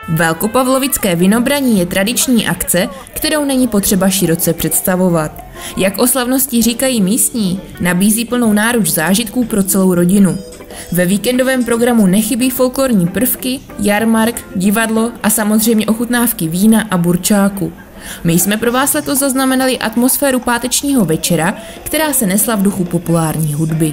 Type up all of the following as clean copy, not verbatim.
Velkopavlovické vinobraní je tradiční akce, kterou není potřeba široce představovat. Jak o slavnosti říkají místní, nabízí plnou náruč zážitků pro celou rodinu. Ve víkendovém programu nechybí folklorní prvky, jarmark, divadlo a samozřejmě ochutnávky vína a burčáku. My jsme pro vás letos zaznamenali atmosféru pátečního večera, která se nesla v duchu populární hudby.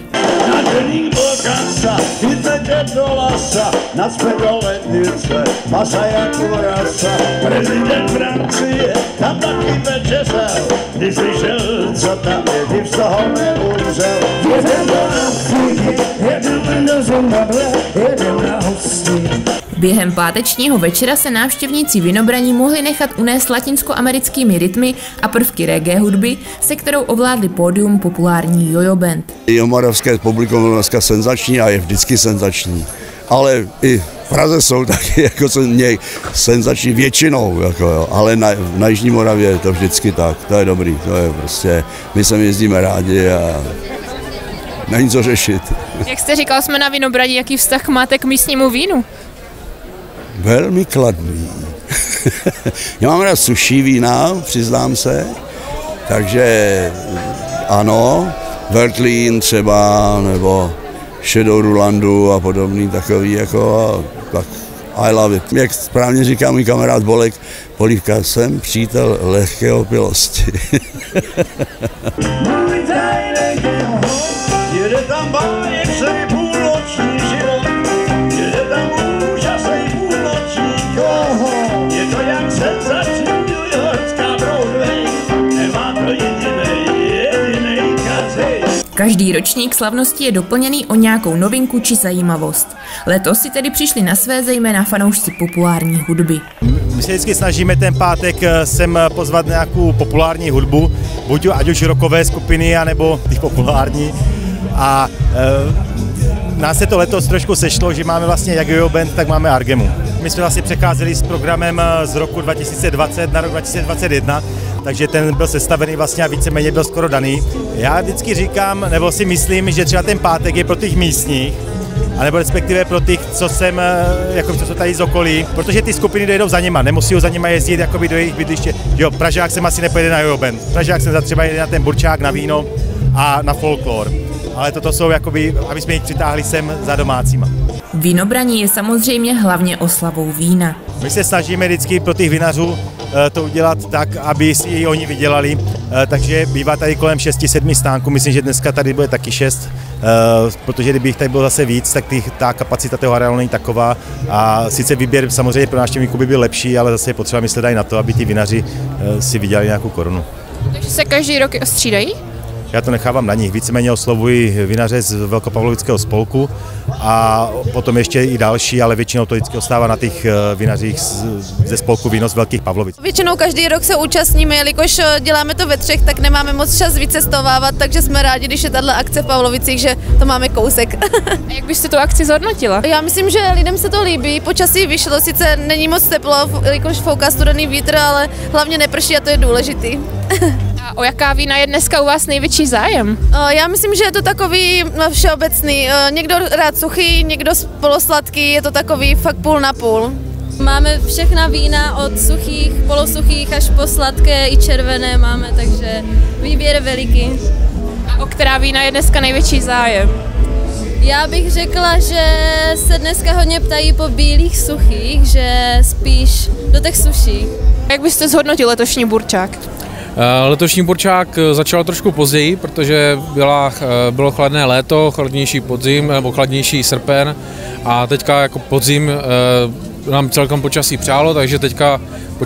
Během pátečního večera se návštěvníci vinobraní mohli nechat unést latinskoamerickými rytmy a prvky reggae hudby, se kterou ovládli pódium populární Jojo Band. Moravské publikum bylo dneska senzační a je vždycky senzační, ale i v Praze jsou taky jako senzační většinou, jako jo. Ale na Jižní Moravě je to vždycky tak, to je dobrý, to je prostě, my sem jezdíme rádi a není co řešit. Jak jste říkal, jsme na vinobraní, jaký vztah máte k místnímu vínu? Velmi kladný. Já mám rád suší vína, přiznám se, takže ano, Veltlín třeba, nebo šedou Rulandu a podobný takový, jako, tak I love it. Jak správně říká můj kamarád Bolek, Polívka, jsem přítel lehké opilosti. Každý ročník slavnosti je doplněný o nějakou novinku či zajímavost. Letos si tedy přišli na své zejména fanoušci populární hudby. My se vždycky snažíme ten pátek sem pozvat nějakou populární hudbu, ať už rockové skupiny, anebo ty populární. A nás se to letos trošku sešlo, že máme vlastně jak Jojo Band, tak máme Argemu. My jsme vlastně přecházeli s programem z roku 2020 na rok 2021, takže ten byl sestavený vlastně a víceméně byl skoro daný. Já vždycky říkám, nebo si myslím, že třeba ten pátek je pro těch místních, anebo respektive pro těch, co jsou tady z okolí, protože ty skupiny dojedou za nima, nemusí za nima jezdit jakoby do jejich bydliště. Jo, Pražák sem asi nepojede na Jojo Band, Pražák sem třeba jede na ten burčák, na víno a na folklor. Ale toto jsou jakoby, aby jsme jich přitáhli sem za domácíma. Vinobraní je samozřejmě hlavně oslavou vína. My se snažíme vždycky pro těch vinařů to udělat tak, aby si i oni vydělali, takže bývá tady kolem 6-7 stánků, myslím, že dneska tady bude taky 6, protože kdyby jich tady bylo zase víc, tak ta kapacita toho areálu není taková a sice výběr samozřejmě pro návštěvníků by byl lepší, ale zase je potřeba myslet i na to, aby ti vinaři si vydělali nějakou korunu. Takže se každý rok střídají? Já to nechávám na nich, víceméně oslovuji vinaře z Velkopavlovického spolku a potom ještě i další, ale většinou to vždycky ostává na těch vinařích ze spolku Víno z Velkých Pavlovic. Většinou každý rok se účastníme, jelikož děláme to ve třech, tak nemáme moc čas vycestovávat, takže jsme rádi, když je tato akce v Pavlovicích, že to máme kousek. A jak byste tu akci zhodnotila? Já myslím, že lidem se to líbí, počasí vyšlo, sice není moc teplo, jelikož fouká studený vítr, ale hlavně neprší a to je důležitý. A o jaká vína je dneska u vás největší zájem? Já myslím, že je to takový všeobecný. Někdo rád suchý, někdo polosladký, je to takový fakt půl na půl. Máme všechna vína od suchých, polosuchých až po sladké i červené máme, takže výběr veliký. A o která vína je dneska největší zájem? Já bych řekla, že se dneska hodně ptají po bílých suchých, že spíš do těch suší. Jak byste zhodnotil letošní burčák? Letošní burčák začal trošku později, protože bylo chladné léto, chladnější podzim nebo chladnější srpen a teďka jako podzim nám celkem počasí přálo, takže teďka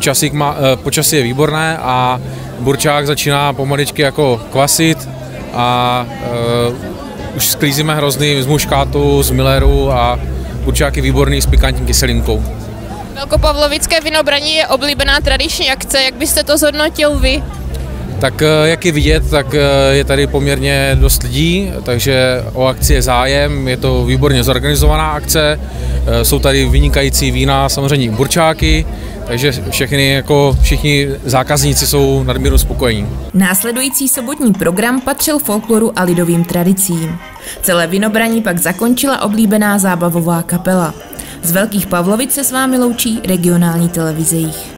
počasí je výborné a burčák začíná pomaličky jako kvasit a už sklízíme hrozný z muškátu, z Milleru a burčák je výborný s pikantní kyselinkou. Velkopavlovické vinobraní je oblíbená tradiční akce, jak byste to zhodnotil vy? Tak jak je vidět, tak je tady poměrně dost lidí, takže o akci je zájem, je to výborně zorganizovaná akce, jsou tady vynikající vína, samozřejmě burčáky, takže všichni zákazníci jsou nadmíru spokojení. Následující sobotní program patřil folkloru a lidovým tradicím. Celé vinobraní pak zakončila oblíbená zábavová kapela. Z Velkých Pavlovic se s vámi loučí regionální televize Jih.